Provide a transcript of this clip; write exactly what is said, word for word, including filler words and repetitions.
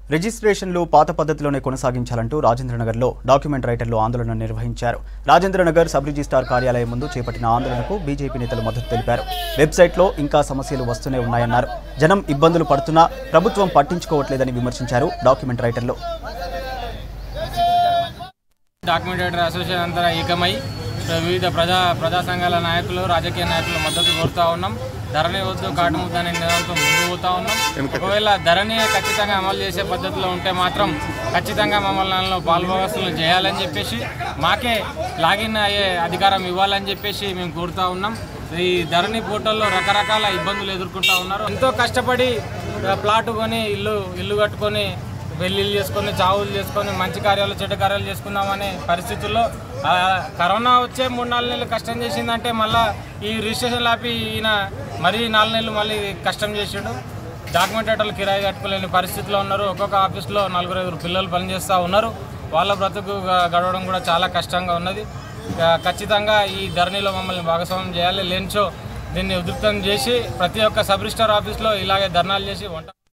రిజిస్ట్రేషన్లు పాత పద్ధతిలోనే కొనసాగించాలంటూ రాజేంద్ర నగర్లో డాక్యుమెంట్ రైటర్లు ఆందోళన నిర్వహించారు. రాజేంద్ర నగర్ సబ్ రిజిస్ట్రార్ కార్యాలయం ముందు చేపట్టిన ఆందోళనకు బీజేపీ నేతలు మద్దతు తెలిపారు. వెబ్సైట్లో ఇంకా సమస్యలు వస్తూనే ఉన్నాయన్నారు. జనం ఇబ్బందులు పడుతున్నా ప్రభుత్వం పట్టించుకోవట్లేదని విమర్శించారు డాక్యుమెంట్ రైటర్లు. డాక్యుమెంట్ రైటర్ అసోసియేషన్ అంతా ఏకమై వివిధ ప్రజా ప్రజా సంఘాల నాయకులు రాజకీయ నాయకులు మద్దతు కోరుతూ ఉన్నాం. ధరణి వద్దు కాటు ముద్ద అనే నినాదంతో ముందు పోతా ఉన్నాం. ఒకవేళ ధరణి ఖచ్చితంగా అమలు చేసే పద్ధతిలో ఉంటే మాత్రం ఖచ్చితంగా మమ్మల్ని పాల్భాగస్తులు చేయాలని చెప్పేసి మాకే లాగిన్ అయ్యే అధికారం ఇవ్వాలని చెప్పేసి మేము కోరుతూ ఉన్నాం. ఈ ధరణి పోర్టల్లో రకరకాల ఇబ్బందులు ఎదుర్కొంటూ ఉన్నారు. ఎంతో కష్టపడి ప్లాట్ కొని ఇల్లు ఇల్లు కట్టుకొని పెళ్ళిళ్ళు చేసుకొని చావులు చేసుకొని మంచి కార్యాలు చెడ్డ కార్యాలు చేసుకుందామనే పరిస్థితుల్లో కరోనా వచ్చే మూడు నాలుగు నెలలు కష్టం చేసిందంటే మళ్ళీ ఈ రిజిస్ట్రేషన్ ఆపి ఈయన మరీ నాలుగు నెలలు మళ్ళీ కష్టం చేసాడు. డాక్యుమెంట్ రైటర్లు కిరాయి కట్టుకోలేని పరిస్థితిలో ఉన్నారు. ఒక్కొక్క ఆఫీస్లో నలుగురు ఐదుగురు పిల్లలు పనిచేస్తూ ఉన్నారు. వాళ్ళ బ్రతుకు గడవడం కూడా చాలా కష్టంగా ఉన్నది. ఖచ్చితంగా ఈ ధరణిలో మమ్మల్ని భాగస్వామ్యం చేయాలి. లేనిచో దీన్ని ఉధృతం చేసి ప్రతి ఒక్క సబ్ రిజిస్ట్రార్ ఆఫీస్లో ఇలాగే ధర్నాలు చేసి వంట